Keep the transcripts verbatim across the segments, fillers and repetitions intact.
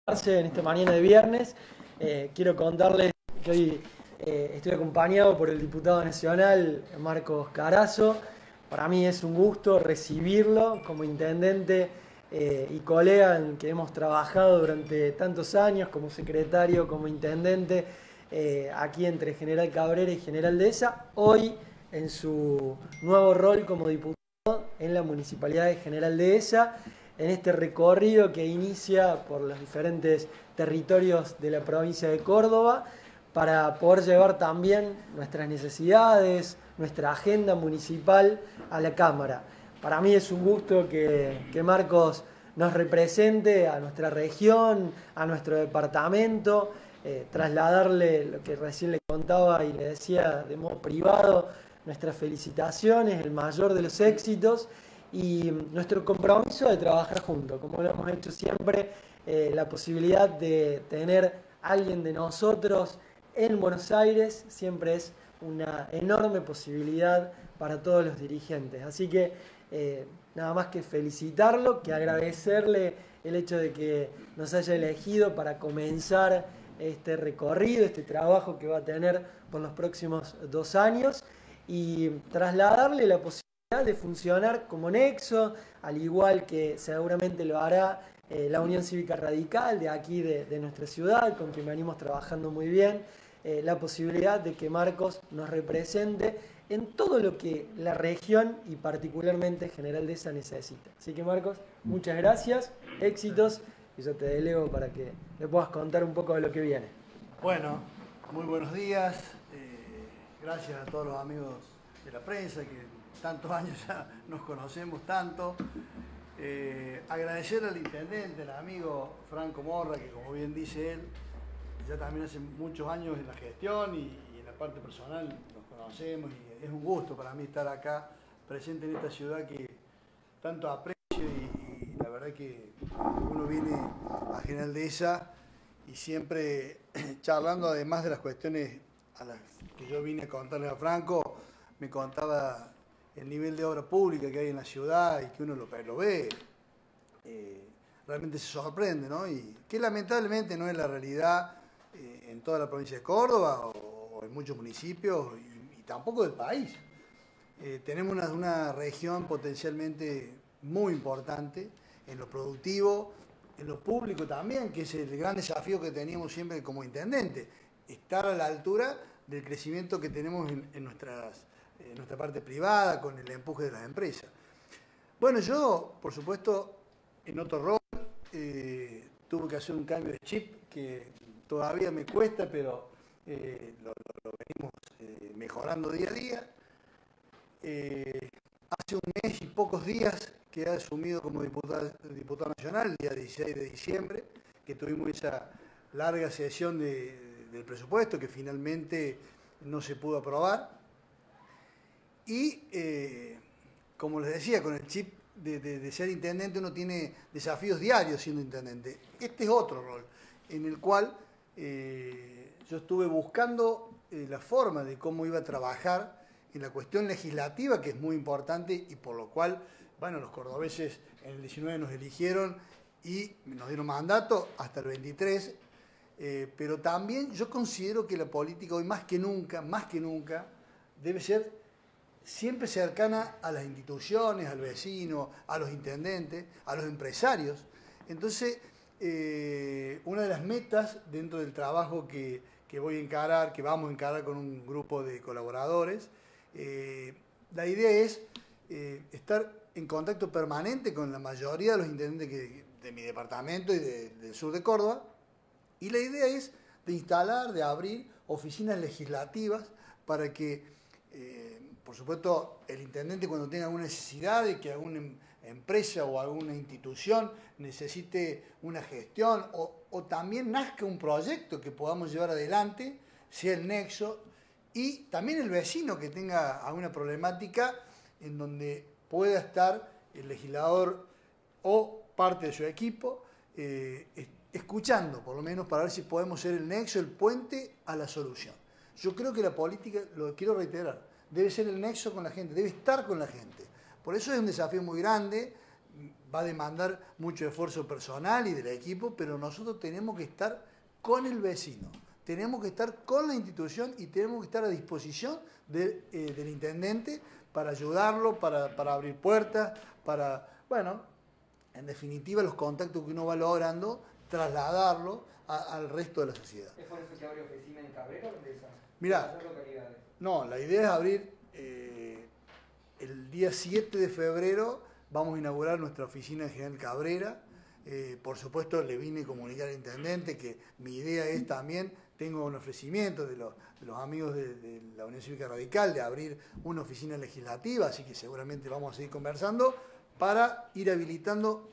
En esta mañana de viernes. Eh, quiero contarles que hoy eh, estoy acompañado por el diputado nacional Marcos Carazo. Para mí es un gusto recibirlo como intendente eh, y colega en que hemos trabajado durante tantos años como secretario, como intendente, eh, aquí entre General Cabrera y General Dehesa. Hoy en su nuevo rol como diputado en la Municipalidad de General Dehesa, en este recorrido que inicia por los diferentes territorios de la provincia de Córdoba para poder llevar también nuestras necesidades, nuestra agenda municipal a la Cámara. Para mí es un gusto que, que Marcos nos represente a nuestra región, a nuestro departamento, eh, trasladarle lo que recién le contaba y le decía de modo privado, nuestras felicitaciones, el mayor de los éxitos, y nuestro compromiso de trabajar juntos, como lo hemos hecho siempre, eh, la posibilidad de tener a alguien de nosotros en Buenos Aires siempre es una enorme posibilidad para todos los dirigentes. Así que eh, nada más que felicitarlo, que agradecerle el hecho de que nos haya elegido para comenzar este recorrido, este trabajo que va a tener por los próximos dos años y trasladarle la posibilidad de funcionar como nexo, al igual que seguramente lo hará eh, la Unión Cívica Radical de aquí de, de nuestra ciudad, con quien venimos trabajando muy bien, eh, la posibilidad de que Marcos nos represente en todo lo que la región y particularmente General Dehesa necesita. Así que Marcos, muchas gracias, éxitos, y yo te delego para que le puedas contar un poco de lo que viene. Bueno, muy buenos días, eh, gracias a todos los amigos de la prensa que tantos años ya nos conocemos tanto. Eh, agradecer al intendente, al amigo Franco Morra, que como bien dice él, ya también hace muchos años en la gestión y, y en la parte personal nos conocemos y es un gusto para mí estar acá presente en esta ciudad que tanto aprecio y, y la verdad que uno viene a General Dehesa y siempre charlando, además de las cuestiones a las que yo vine a contarle a Franco, me contaba el nivel de obra pública que hay en la ciudad y que uno lo, lo ve, eh, realmente se sorprende, ¿no? Y que lamentablemente no es la realidad eh, en toda la provincia de Córdoba o, o en muchos municipios y, y tampoco del país. Eh, tenemos una, una región potencialmente muy importante en lo productivo, en lo público también, que es el gran desafío que teníamos siempre como intendente, estar a la altura del crecimiento que tenemos en, en nuestras en nuestra parte privada, con el empuje de las empresas. Bueno, yo, por supuesto, en otro rol, eh, tuve que hacer un cambio de chip que todavía me cuesta, pero eh, lo, lo, lo venimos eh, mejorando día a día. Eh, hace un mes y pocos días que he asumido como diputado, diputado nacional, el día dieciséis de diciembre, que tuvimos esa larga sesión de, del presupuesto que finalmente no se pudo aprobar. Y, eh, como les decía, con el chip de, de, de ser intendente uno tiene desafíos diarios siendo intendente. Este es otro rol, en el cual eh, yo estuve buscando eh, la forma de cómo iba a trabajar en la cuestión legislativa, que es muy importante y por lo cual, bueno, los cordobeses en el diecinueve nos eligieron y nos dieron mandato hasta el veintitrés, eh, pero también yo considero que la política hoy más que nunca, más que nunca, debe ser siempre cercana a las instituciones, al vecino, a los intendentes, a los empresarios. Entonces, eh, una de las metas dentro del trabajo que, que voy a encarar, que vamos a encarar con un grupo de colaboradores, eh, la idea es eh, estar en contacto permanente con la mayoría de los intendentes que, de mi departamento y de, del sur de Córdoba, y la idea es de instalar, de abrir oficinas legislativas para que eh, por supuesto, el intendente cuando tenga alguna necesidad de que alguna empresa o alguna institución necesite una gestión o, o también nazca un proyecto que podamos llevar adelante, sea el nexo, y también el vecino que tenga alguna problemática en donde pueda estar el legislador o parte de su equipo eh, escuchando, por lo menos para ver si podemos ser el nexo, el puente a la solución. Yo creo que la política, lo quiero reiterar, debe ser el nexo con la gente, debe estar con la gente. Por eso es un desafío muy grande, va a demandar mucho esfuerzo personal y del equipo, pero nosotros tenemos que estar con el vecino, tenemos que estar con la institución y tenemos que estar a disposición de, eh, del intendente para ayudarlo, para, para abrir puertas, para, bueno, en definitiva los contactos que uno va logrando, trasladarlo a, al resto de la sociedad. ¿Es por eso que abre oficina en Cabrera o en Deza? Mirá, no, la idea es abrir eh, el día siete de febrero, vamos a inaugurar nuestra oficina en General Cabrera. Eh, por supuesto, le vine a comunicar al intendente que mi idea es también, tengo un ofrecimiento de los, de los amigos de, de la Unión Cívica Radical de abrir una oficina legislativa, así que seguramente vamos a seguir conversando para ir habilitando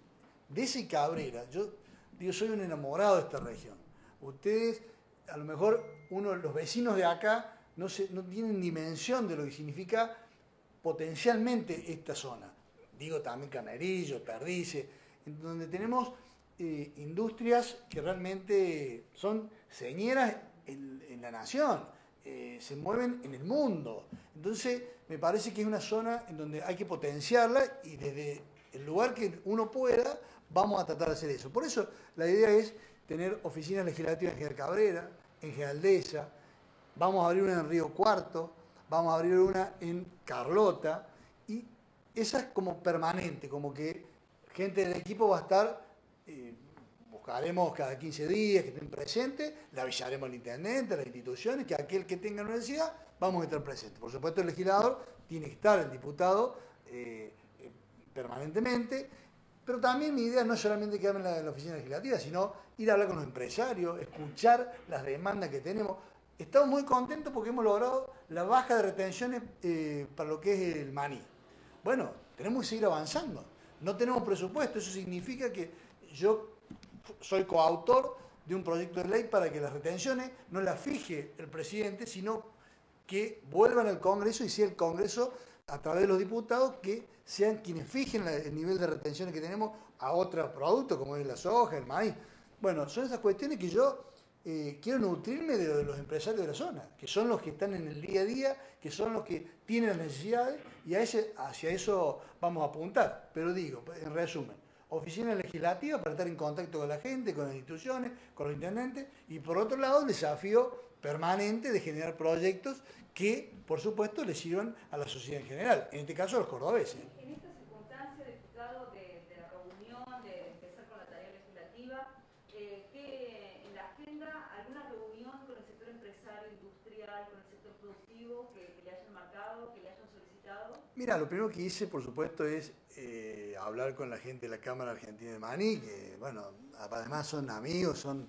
de ese Cabrera. Yo digo, soy un enamorado de esta región. Ustedes, a lo mejor, uno, los vecinos de acá no, se, no tienen dimensión de lo que significa potencialmente esta zona. Digo también Canerillo, Perdices, en donde tenemos eh, industrias que realmente son señeras en, en la nación, eh, se mueven en el mundo. Entonces, me parece que es una zona en donde hay que potenciarla y desde el lugar que uno pueda, vamos a tratar de hacer eso. Por eso, la idea es tener oficinas legislativas en General Cabrera, en General Deza, vamos a abrir una en Río Cuarto, vamos a abrir una en Carlota, y esa es como permanente, como que gente del equipo va a estar, eh, buscaremos cada quince días que estén presentes, le avisaremos al intendente, a las instituciones, que aquel que tenga una necesidad, vamos a estar presentes. Por supuesto, el legislador tiene que estar, el diputado, eh, eh, permanentemente, pero también mi idea no es solamente quedarme en la, en la oficina legislativa, sino ir a hablar con los empresarios, escuchar las demandas que tenemos. Estamos muy contentos porque hemos logrado la baja de retenciones eh, para lo que es el maní. Bueno, tenemos que seguir avanzando. No tenemos presupuesto, eso significa que yo soy coautor de un proyecto de ley para que las retenciones no las fije el presidente, sino que vuelvan al Congreso y sea el Congreso, a través de los diputados, que sean quienes fijen el nivel de retenciones que tenemos a otros productos, como es la soja, el maíz. Bueno, son esas cuestiones que yo eh, quiero nutrirme de, de los empresarios de la zona, que son los que están en el día a día, que son los que tienen las necesidades, y a ese, hacia eso vamos a apuntar. Pero digo, en resumen, oficina legislativa para estar en contacto con la gente, con las instituciones, con los intendentes, y por otro lado el desafío permanente de generar proyectos que, por supuesto, le sirvan a la sociedad en general, en este caso a los cordobeses. En esta circunstancia, diputado, de, de la reunión, de empezar con la tarea legislativa, eh, ¿qué en la agenda alguna reunión con el sector empresario, industrial, con el sector productivo que, que le hayan marcado, que le hayan solicitado? Mira, lo primero que hice, por supuesto, es eh, hablar con la gente de la Cámara Argentina de Maní, que, bueno, además son amigos, son,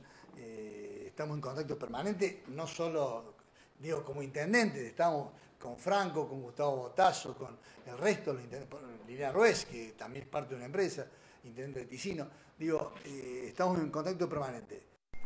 eh, estamos en contacto permanente, no solo, digo, como intendentes, estamos con Franco, con Gustavo Botazo, con el resto de los intendentes, Liliana Ruiz, que también es parte de una empresa, intendente de Ticino, digo, eh, estamos en contacto permanente.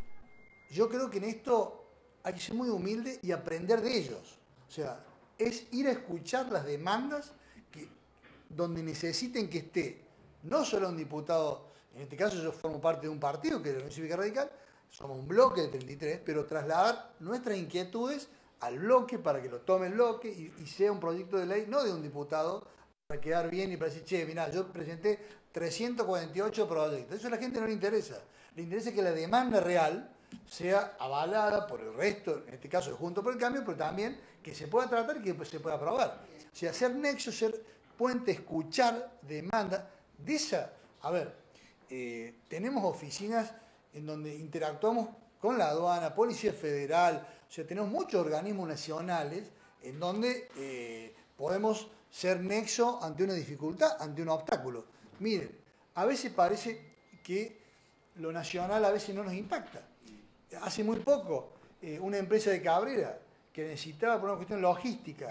Yo creo que en esto hay que ser muy humilde y aprender de ellos, o sea, es ir a escuchar las demandas que, donde necesiten que esté, no solo un diputado, en este caso yo formo parte de un partido que es la Unión Cívica Radical, somos un bloque de treinta y tres, pero trasladar nuestras inquietudes al bloque para que lo tome el bloque y, y sea un proyecto de ley, no de un diputado, para quedar bien y para decir, che, mirá, yo presenté trescientos cuarenta y ocho proyectos. Eso a la gente no le interesa. Le interesa que la demanda real sea avalada por el resto, en este caso Juntos por el Cambio, pero también que se pueda tratar y que se pueda aprobar. O sea, ser nexo, ser puente, escuchar demanda de esa. A ver, eh, tenemos oficinas en donde interactuamos con la aduana, Policía Federal, o sea, tenemos muchos organismos nacionales en donde eh, podemos ser nexo ante una dificultad, ante un obstáculo. Miren, a veces parece que lo nacional a veces no nos impacta. Hace muy poco, eh, una empresa de Cabrera que necesitaba por una cuestión logística,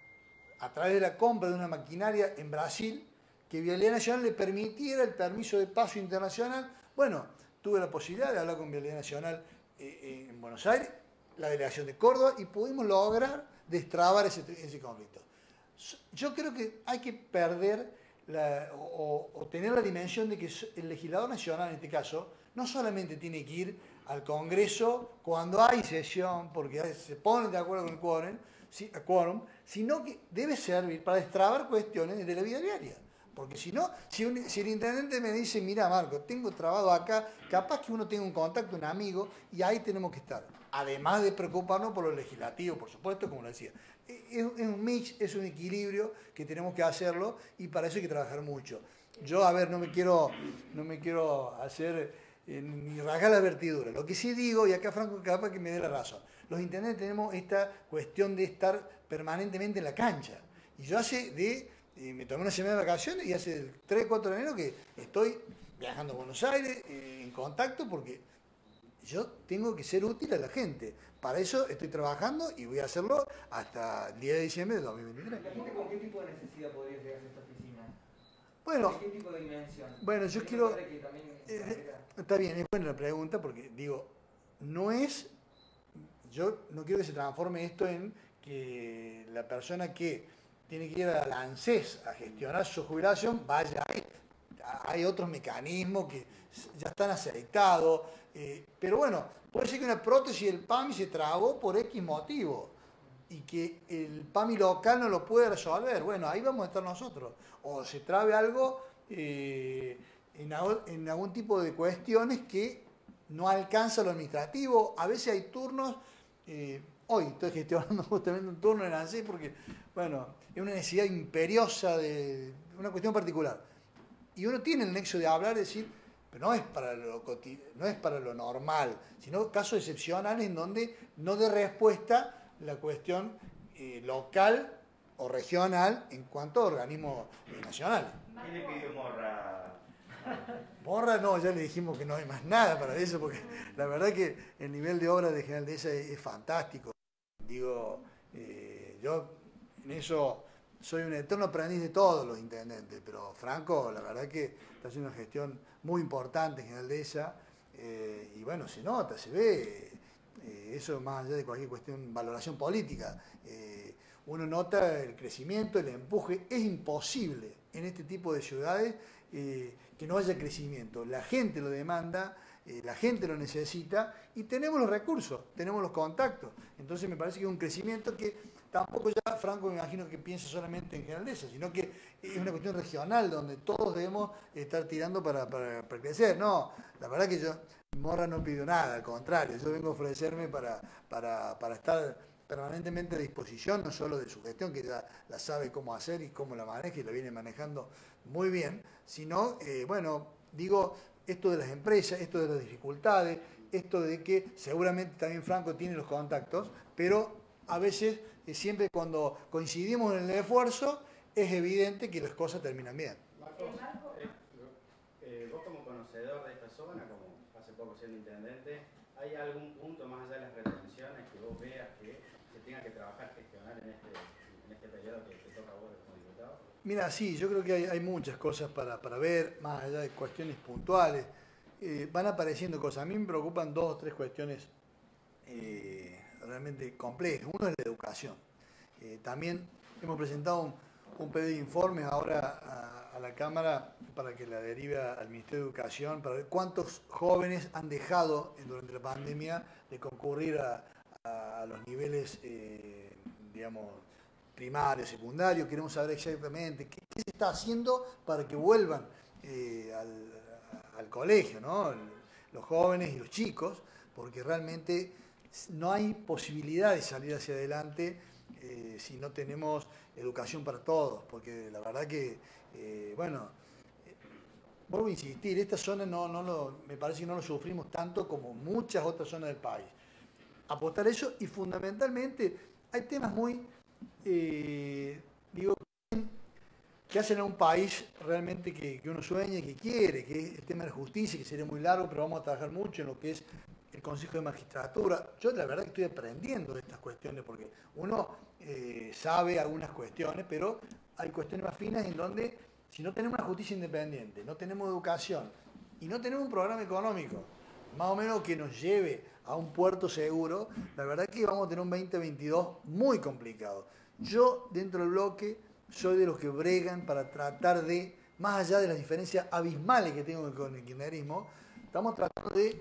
a través de la compra de una maquinaria en Brasil, que Vialidad Nacional le permitiera el permiso de paso internacional. Bueno, tuve la posibilidad de hablar con Vialidad Nacional eh, en Buenos Aires, la delegación de Córdoba, y pudimos lograr destrabar ese, ese conflicto. Yo creo que hay que perder la, o, o tener la dimensión de que el legislador nacional, en este caso, no solamente tiene que ir al Congreso cuando hay sesión, porque se ponen de acuerdo con el quórum, sí, quórum, sino que debe servir para destrabar cuestiones de la vida diaria. Porque si no, si, un, si el intendente me dice, mira Marco, tengo trabado acá, capaz que uno tenga un contacto, un amigo, y ahí tenemos que estar. Además de preocuparnos por lo legislativo, por supuesto, como lo decía. Es, es un mix, es un equilibrio que tenemos que hacerlo y para eso hay que trabajar mucho. Yo, a ver, no me quiero, no me quiero hacer eh, ni rasgar la vertidura. Lo que sí digo, y acá Franco capaz que me dé la razón, los intendentes tenemos esta cuestión de estar permanentemente en la cancha. Y yo hace de... Y me tomé una semana de vacaciones y hace el tres, cuatro de enero que estoy viajando a Buenos Aires eh, en contacto porque yo tengo que ser útil a la gente. Para eso estoy trabajando y voy a hacerlo hasta el diez de diciembre de dos mil veintitrés. ¿La gente con qué tipo de necesidad podría llegar a esta oficina? Bueno, ¿De qué tipo de dimensión? Bueno, yo ¿Qué quiero... que también Eh, está bien, es buena la pregunta porque digo, no es... Yo no quiero que se transforme esto en que la persona que tiene que ir a la ANSES a gestionar su jubilación, vaya ahí. Hay otros mecanismos que ya están aceitados, eh, pero bueno, puede ser que una prótesis del PAMI se trabó por X motivo y que el PAMI local no lo puede resolver. Bueno, ahí vamos a estar nosotros. O se trabe algo eh, en, en algún tipo de cuestiones que no alcanza lo administrativo. A veces hay turnos... Eh, Hoy estoy gestionando justamente un turno en ANSES porque, bueno, es una necesidad imperiosa de una cuestión particular. Y uno tiene el nexo de hablar y decir, pero no es para lo no es para lo normal, sino casos excepcionales en donde no dé respuesta la cuestión eh, local o regional en cuanto a organismos eh, nacionales. ¿Qué le pidió Morra? Morra no, ya le dijimos que no hay más nada para eso, porque la verdad que el nivel de obra de General Dehesa es, es fantástico. Digo, eh, yo en eso soy un eterno aprendiz de todos los intendentes, pero Franco, la verdad que está haciendo una gestión muy importante en General Dehesa, eh, y bueno, se nota, se ve, eh, eso más allá de cualquier cuestión, valoración política. Eh, uno nota el crecimiento, el empuje, es imposible en este tipo de ciudades eh, que no haya crecimiento. La gente lo demanda, eh, la gente lo necesita y tenemos los recursos, tenemos los contactos. Entonces me parece que es un crecimiento que tampoco ya Franco me imagino que piensa solamente en General Dehesa, sino que es una cuestión regional donde todos debemos estar tirando para, para, para crecer. No, la verdad que yo, Morra no pidió nada, al contrario, yo vengo a ofrecerme para, para, para estar permanentemente a disposición, no solo de su gestión, que ya la sabe cómo hacer y cómo la maneja y la viene manejando muy bien, sino, eh, bueno, digo, esto de las empresas, esto de las dificultades, esto de que seguramente también Franco tiene los contactos, pero a veces, eh, siempre cuando coincidimos en el esfuerzo, es evidente que las cosas terminan bien. Marcos, eh, eh, vos como conocedor de esta zona, como hace poco siendo intendente, ¿hay algún punto más allá de las retenciones que vos veas que se tenga que trabajar, gestionar en este, en este periodo que te toca a vos como diputado? Mira, sí, yo creo que hay, hay muchas cosas para, para ver, más allá de cuestiones puntuales. Eh, van apareciendo cosas. A mí me preocupan dos o tres cuestiones eh, realmente complejas. Uno es la educación. Eh, también hemos presentado un, un pedido de informes ahora a, a la Cámara para que la derive al Ministerio de Educación, para ver cuántos jóvenes han dejado durante la pandemia de concurrir a, a, a los niveles, eh, digamos, primario, secundario. Queremos saber exactamente qué, qué se está haciendo para que vuelvan eh, al, al colegio, ¿no? Los jóvenes y los chicos, porque realmente no hay posibilidad de salir hacia adelante eh, si no tenemos educación para todos, porque la verdad que, eh, bueno, eh, vuelvo a insistir, esta zona no, no lo, me parece que no lo sufrimos tanto como muchas otras zonas del país. Apostar eso y fundamentalmente hay temas muy... Eh, digo, que hacen a un país realmente que, que uno sueña y que quiere, que es el tema de la justicia, que sería muy largo, pero vamos a trabajar mucho en lo que es el Consejo de Magistratura. Yo la verdad que estoy aprendiendo de estas cuestiones, porque uno eh, sabe algunas cuestiones, pero hay cuestiones más finas en donde, si no tenemos una justicia independiente, no tenemos educación y no tenemos un programa económico, más o menos que nos lleve a un puerto seguro, la verdad que vamos a tener un veinte veintidós muy complicado. Yo, dentro del bloque, soy de los que bregan para tratar de, más allá de las diferencias abismales que tengo con el kirchnerismo, estamos tratando de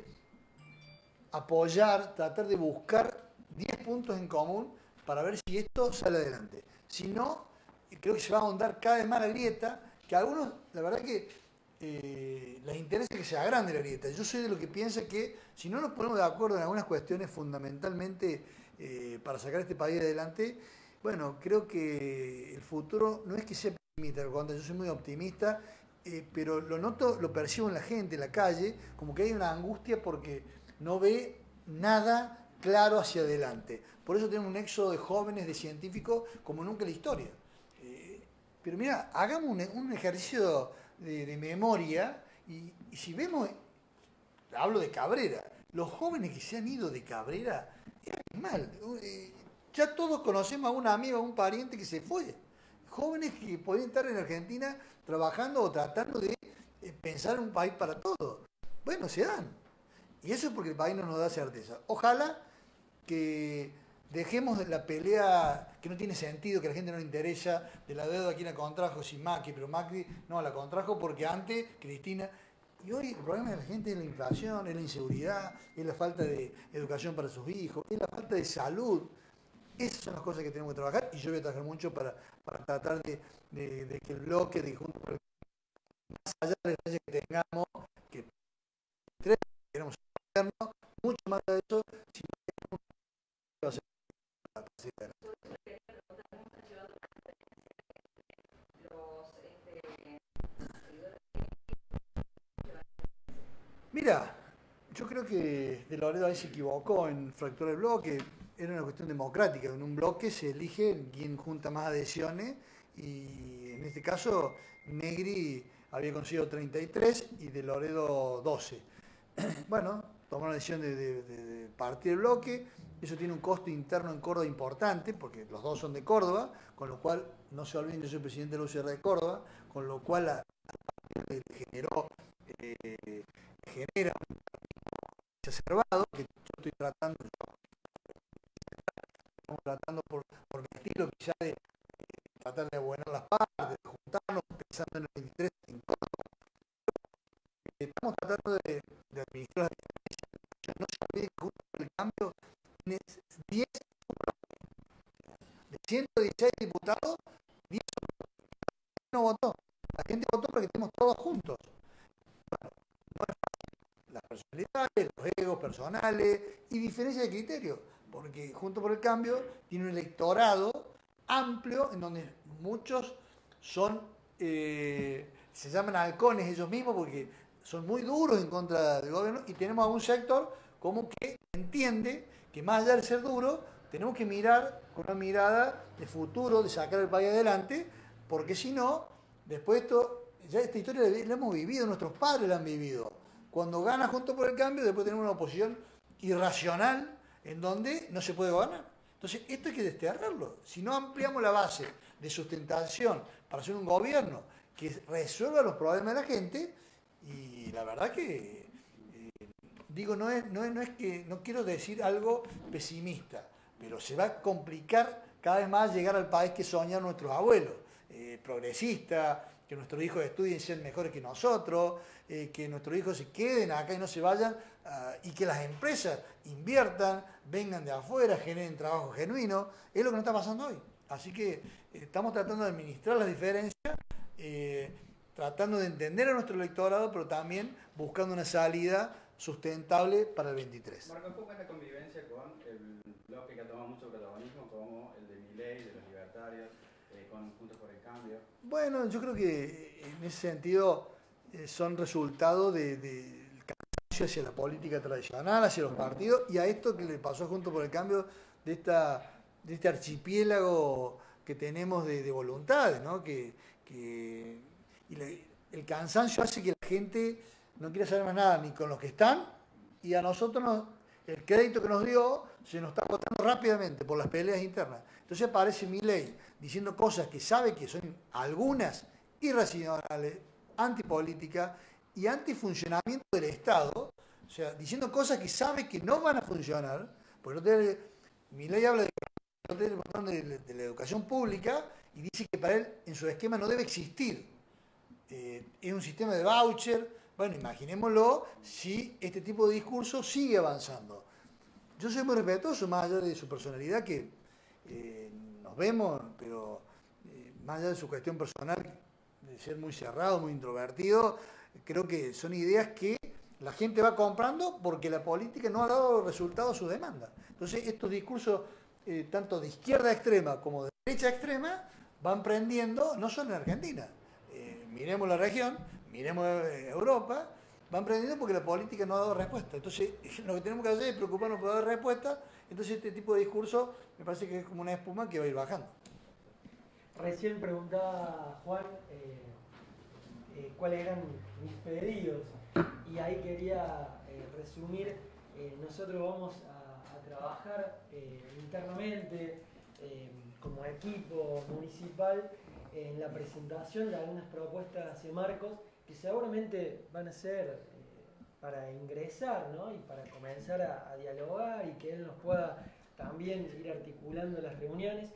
apoyar, tratar de buscar diez puntos en común para ver si esto sale adelante. Si no, creo que se va a ahondar cada vez más la grieta que a algunos, la verdad que eh, les interesa que se agrande la grieta. Yo soy de lo que piensa que si no nos ponemos de acuerdo en algunas cuestiones fundamentalmente eh, para sacar este país adelante, bueno, creo que el futuro no es que sea pesimista, yo soy muy optimista, eh, pero lo noto, lo percibo en la gente, en la calle, como que hay una angustia porque no ve nada claro hacia adelante. Por eso tenemos un éxodo de jóvenes, de científicos, como nunca en la historia. Eh, pero mira, hagamos un, un ejercicio de, de memoria y, y si vemos, hablo de Cabrera, los jóvenes que se han ido de Cabrera, es mal. Eh, ya todos conocemos a un amigo, a un pariente que se fue. Jóvenes que podrían estar en Argentina trabajando o tratando de eh, pensar en un país para todos. Bueno, se dan. Y eso es porque el país no nos da certeza. Ojalá que dejemos la pelea que no tiene sentido, que a la gente no le interesa, de la deuda, quién la contrajo, si Macri, pero Macri no la contrajo porque antes Cristina. Y hoy el problema de la gente es la inflación, es la inseguridad, es la falta de educación para sus hijos, es la falta de salud. Esas son las cosas que tenemos que trabajar y yo voy a trabajar mucho para, para tratar de, de, de que el bloque, de junto por el, más allá de las leyes que tengamos, que tres queremos hacernos, mucho más de eso, si no tenemos que hacer la capacidad. Mira, yo creo que De Loredo ahí se equivocó en fracturar el bloque. Era una cuestión democrática. En un bloque se elige quién junta más adhesiones y en este caso Negri había conseguido treinta y tres y De Loredo doce. Bueno, tomó la decisión de, de, de partir el bloque. Eso tiene un costo interno en Córdoba importante porque los dos son de Córdoba, con lo cual, no se olviden, yo soy presidente de la U C R de Córdoba, con lo cual la, la generó, eh, genera un exacerbado que yo estoy tratando, estamos tratando por, por mi estilo quizá de eh, tratar de abuenar las partes, de juntarnos pensando en el veintitrés en Córdoba. Estamos tratando de, de administrar las diferencias. No se olviden que justo por el cambio tiene diez de ciento dieciséis diputados, diez no votó. La gente votó para que estemos todos juntos. Bueno, no es fácil. Las personalidades, los egos personales y diferencia de criterio, porque Juntos por el Cambio tiene un electorado amplio en donde muchos son, eh, se llaman halcones ellos mismos porque son muy duros en contra del gobierno y tenemos a un sector como que entiende que más allá de ser duro, tenemos que mirar con una mirada de futuro, de sacar el país adelante, porque si no, después esto, ya esta historia la hemos vivido, nuestros padres la han vivido. Cuando gana Juntos por el Cambio, después tenemos una oposición irracional en donde no se puede gobernar. Entonces, esto hay que desterrarlo. Si no ampliamos la base de sustentación para hacer un gobierno que resuelva los problemas de la gente, y la verdad que, eh, digo, no es, no, es, no es que, no quiero decir algo pesimista, pero se va a complicar cada vez más llegar al país que soñan nuestros abuelos, eh, progresista, que nuestros hijos estudien y sean mejores que nosotros, eh, que nuestros hijos se queden acá y no se vayan, uh, y que las empresas inviertan, vengan de afuera, generen trabajo genuino. Es lo que nos está pasando hoy. Así que eh, estamos tratando de administrar las diferencias, eh, tratando de entender a nuestro electorado, pero también buscando una salida sustentable para el veintitrés. Marco, ¿cómo es la convivencia con el bloque que ha tomado mucho protagonismo, como el de Milei, de los libertarios, eh, con Juntos por el Cambio? Bueno, yo creo que en ese sentido eh, son resultado del de, de cansancio hacia la política tradicional, hacia los partidos, y a esto que le pasó a Juntos por el Cambio, de, esta, de este archipiélago que tenemos de, de voluntades, ¿no? Que, que, y le, el cansancio hace que la gente no quiere saber más nada ni con los que están, y a nosotros nos, el crédito que nos dio se nos está agotando rápidamente por las peleas internas. Entonces aparece Milei diciendo cosas que sabe que son algunas irracionales, antipolíticas y antifuncionamiento del Estado, o sea, diciendo cosas que sabe que no van a funcionar, porque Milei habla de, de, de la educación pública y dice que para él en su esquema no debe existir. Eh, es un sistema de voucher. Bueno, imaginémoslo si este tipo de discurso sigue avanzando. Yo soy muy respetuoso, más allá de su personalidad, que eh, nos vemos, pero eh, más allá de su cuestión personal, eh, de ser muy cerrado, muy introvertido. Creo que son ideas que la gente va comprando porque la política no ha dado resultado a su demanda. Entonces, estos discursos, eh, tanto de izquierda extrema como de derecha extrema, van prendiendo, no solo en Argentina. Eh, miremos la región, miremos Europa, van prendiendo porque la política no ha dado respuesta. Entonces, lo que tenemos que hacer es preocuparnos por dar respuesta. Entonces, este tipo de discurso me parece que es como una espuma que va a ir bajando. Recién preguntaba Juan eh, eh, cuáles eran mis pedidos y ahí quería eh, resumir, eh, nosotros vamos a, a trabajar eh, internamente eh, como equipo municipal en la presentación de algunas propuestas hacia Marcos que seguramente van a ser eh, para ingresar, ¿no? Y para comenzar a, a dialogar y que él nos pueda también ir articulando las reuniones.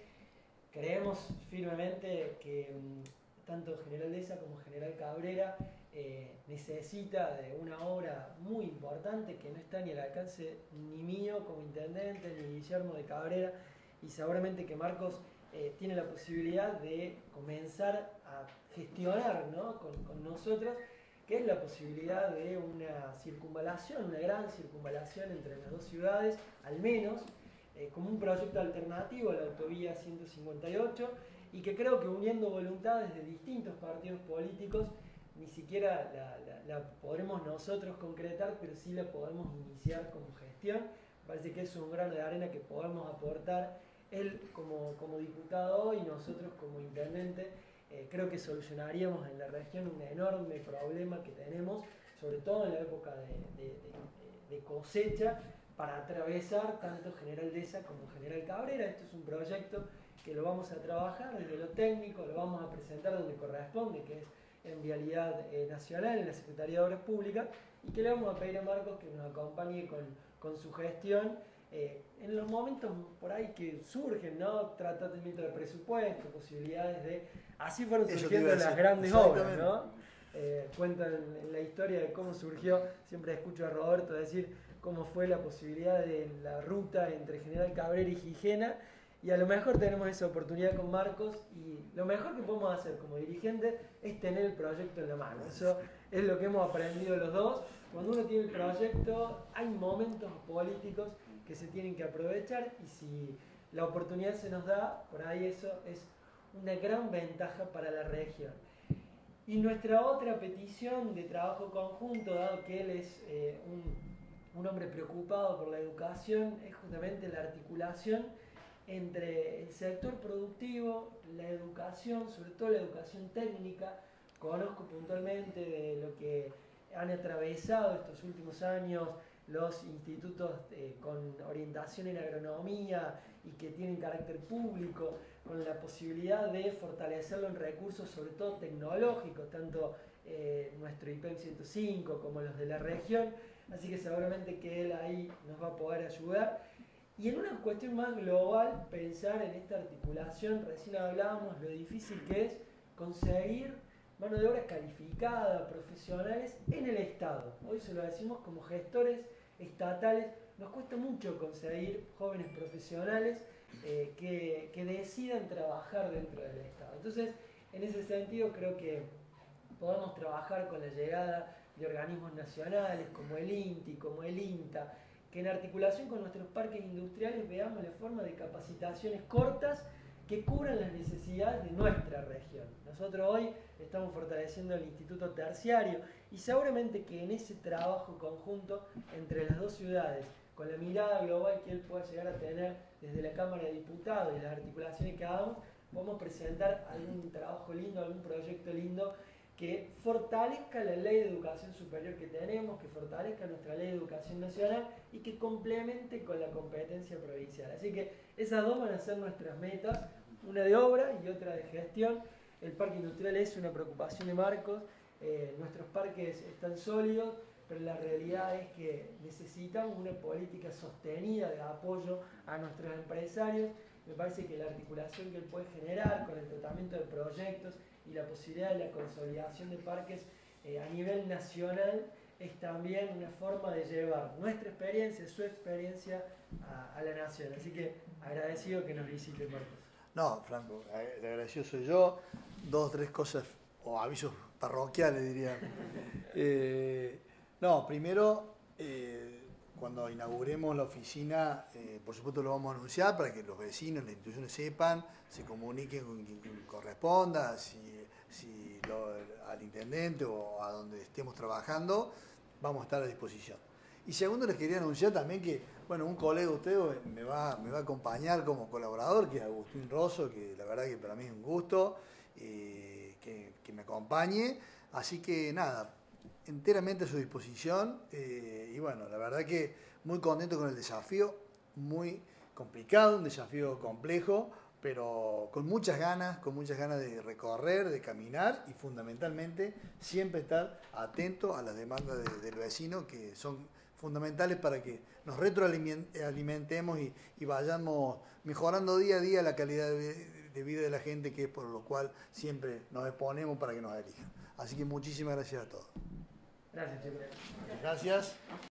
Creemos firmemente que um, tanto General Deza como General Cabrera eh, necesita de una obra muy importante que no está ni al alcance ni mío como intendente, ni Guillermo de Cabrera, y seguramente que Marcos eh, tiene la posibilidad de comenzar a gestionar, ¿no? con, con nosotros, que es la posibilidad de una circunvalación, una gran circunvalación entre las dos ciudades, al menos, Eh, como un proyecto alternativo a la autovía ciento cincuenta y ocho y que creo que uniendo voluntades de distintos partidos políticos ni siquiera la, la, la podremos nosotros concretar, pero sí la podemos iniciar como gestión. Me parece que es un grano de arena que podemos aportar él como, como diputado y nosotros como intendente. Eh, creo que solucionaríamos en la región un enorme problema que tenemos, sobre todo en la época de, de, de, de cosecha, para atravesar tanto General Deza como General Cabrera. Esto es un proyecto que lo vamos a trabajar desde lo técnico, lo vamos a presentar donde corresponde, que es en Vialidad eh, Nacional, en la Secretaría de Obras Públicas, y que le vamos a pedir a Marcos que nos acompañe con, con su gestión eh, en los momentos por ahí que surgen, ¿no? Tratamiento de presupuesto, posibilidades de... Así fueron surgiendo las grandes obras, ¿no? Eh, cuentan la historia de cómo surgió, siempre escucho a Roberto decir cómo fue la posibilidad de la ruta entre General Cabrera y Gijena, y a lo mejor tenemos esa oportunidad con Marcos, y lo mejor que podemos hacer como dirigente es tener el proyecto en la mano. Eso es lo que hemos aprendido los dos. Cuando uno tiene el proyecto, hay momentos políticos que se tienen que aprovechar, y si la oportunidad se nos da, por ahí eso es una gran ventaja para la región. Y nuestra otra petición de trabajo conjunto, dado que él es eh, un, un hombre preocupado por la educación, es justamente la articulación entre el sector productivo, la educación, sobre todo la educación técnica. Conozco puntualmente de lo que han atravesado estos últimos años los institutos eh, con orientación en agronomía y que tienen carácter público, con la posibilidad de fortalecerlo en recursos, sobre todo tecnológicos, tanto eh, nuestro I P E M ciento cinco como los de la región, así que seguramente que él ahí nos va a poder ayudar. Y en una cuestión más global, pensar en esta articulación, recién hablábamos lo difícil que es conseguir mano de obra calificada, profesionales en el Estado. Hoy se lo decimos como gestores estatales, nos cuesta mucho conseguir jóvenes profesionales eh, que, que decidan trabajar dentro del Estado. Entonces, en ese sentido creo que podemos trabajar con la llegada de organismos nacionales como el I N T I, como el I N T A, que en articulación con nuestros parques industriales veamos la forma de capacitaciones cortas que cubran las necesidades de nuestra región. Nosotros hoy estamos fortaleciendo el Instituto Terciario y seguramente que en ese trabajo conjunto entre las dos ciudades, con la mirada global que él pueda llegar a tener desde la Cámara de Diputados y las articulaciones que hagamos, podemos presentar algún trabajo lindo, algún proyecto lindo que fortalezca la ley de educación superior que tenemos, que fortalezca nuestra ley de educación nacional y que complemente con la competencia provincial. Así que esas dos van a ser nuestras metas, una de obra y otra de gestión. El parque industrial es una preocupación de Marcos, eh, nuestros parques están sólidos, pero la realidad es que necesitamos una política sostenida de apoyo a nuestros empresarios. Me parece que la articulación que él puede generar con el tratamiento de proyectos y la posibilidad de la consolidación de parques eh, a nivel nacional es también una forma de llevar nuestra experiencia, su experiencia a, a la nación. Así que agradecido que nos visite, Marcos. No, Franco, el agradecido soy yo. Dos o tres cosas o avisos parroquiales, diría. Eh, no, primero, eh, cuando inauguremos la oficina, eh, por supuesto lo vamos a anunciar para que los vecinos, las instituciones sepan, se comuniquen con quien corresponda, si, si lo, al intendente o a donde estemos trabajando, vamos a estar a disposición. Y segundo, les quería anunciar también que, bueno, un colega de ustedes me va, me va a acompañar como colaborador, que es Agustín Rosso, que la verdad que para mí es un gusto eh, que, que me acompañe. Así que nada, enteramente a su disposición. Eh, y bueno, la verdad que muy contento con el desafío, muy complicado, un desafío complejo, pero con muchas ganas, con muchas ganas de recorrer, de caminar y fundamentalmente siempre estar atento a las demandas de, del vecino, que son fundamentales para que nos retroalimentemos y, y vayamos mejorando día a día la calidad de, de vida de la gente, que es por lo cual siempre nos exponemos para que nos elijan. Así que muchísimas gracias a todos. Gracias, chicos. Gracias.